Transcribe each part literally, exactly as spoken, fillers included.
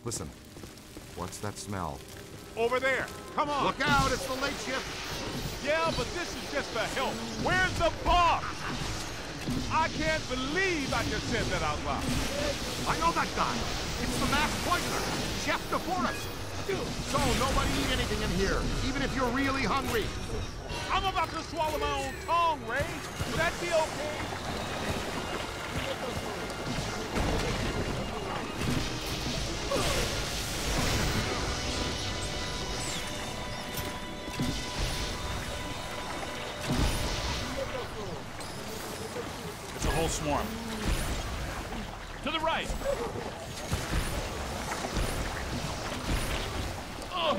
Listen, what's that smell? Over there. Come on. Look out, it's the late shift. Yeah, but this is just for help. Where's the boss? I can't believe I just said that out loud. I know that guy. It's the masked poisoner, Chef DeForest. So nobody eat anything in here, even if you're really hungry. I'm about to swallow my own tongue, Ray. Would that be okay? It's a whole swarm. To the right. Oh.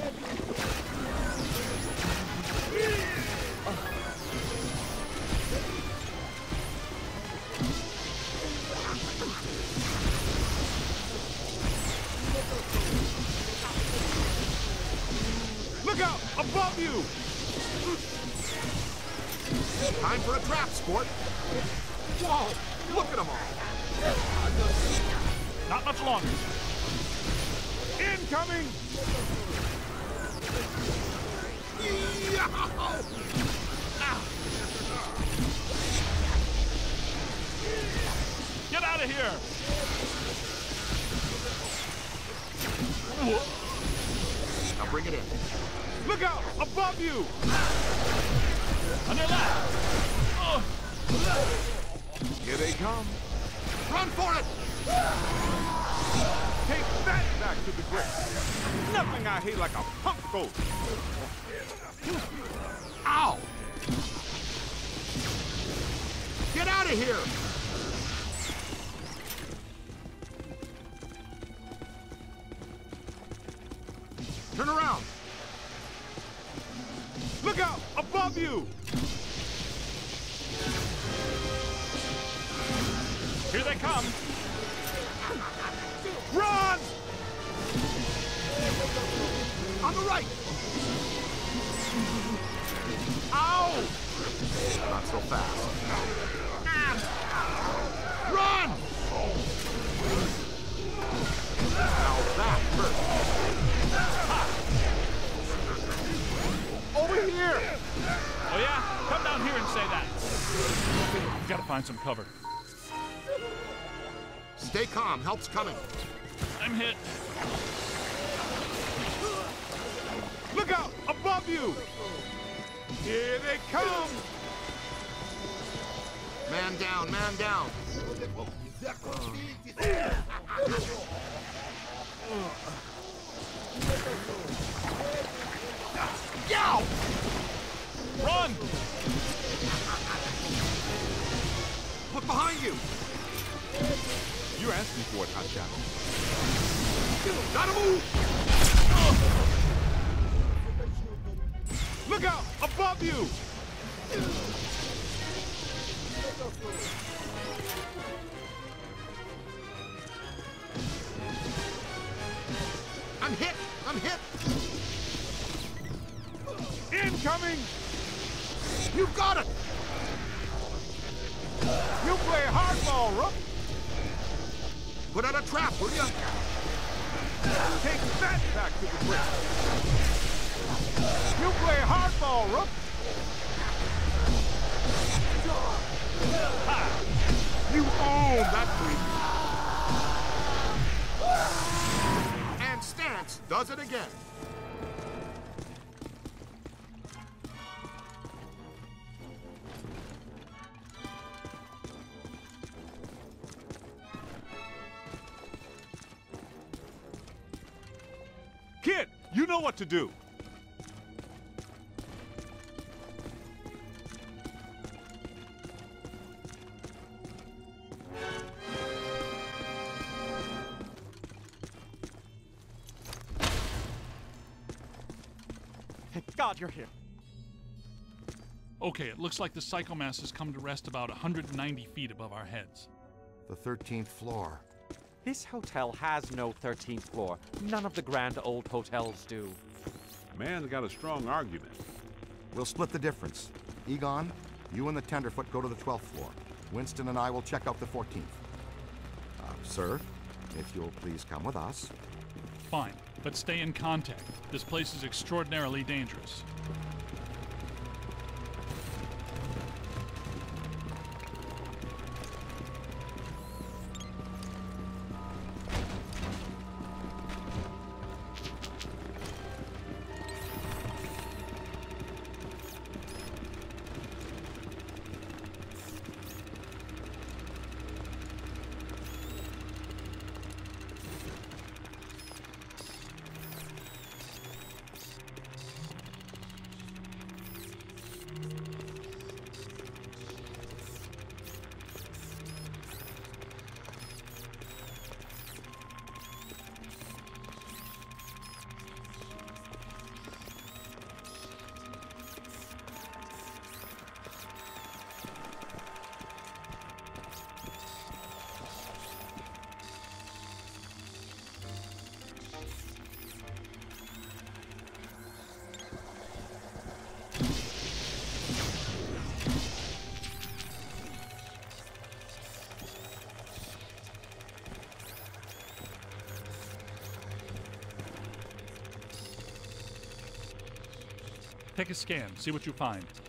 Look out! Above you! Time for a trap, sport. Whoa! Look at them all. Not much longer. Incoming! Get out of here! Now bring it in. Look out! Above you! On your left! Oh. Here they come. Run for it! Take that back to the grave. Nothing I hate like a punk ghost. Ow! Get out of here! Turn around! Look out! Above you! Here they come! Run! On the right! Ow! Not so fast. Run! Now that hurt. Over here! Oh yeah? Come down here and say that. We've got to find some cover. Stay calm, help's coming. I'm hit. Look out! Above you! Here they come! Man down, man down. Yow! Run! Look behind you! You're asking for it, Hot Shot. Gotta move! Look out! Above you! I'm hit! I'm hit! Incoming! You got it! You play hardball, Rook! Put out a trap, will you? Take that back to the grave. You play hardball, Rook! Ha! You own that creep. And Stance does it again. Kid, you know what to do. Thank God you're here. Okay, it looks like the psychomass has come to rest about one hundred ninety feet above our heads. The thirteenth floor. This hotel has no thirteenth floor. None of the grand old hotels do. Man's got a strong argument. We'll split the difference. Egon, you and the Tenderfoot go to the twelfth floor. Winston and I will check out the fourteenth. Uh, sir, if you'll please come with us. fine, but stay in contact. This place is extraordinarily dangerous. Take a scan, see what you find.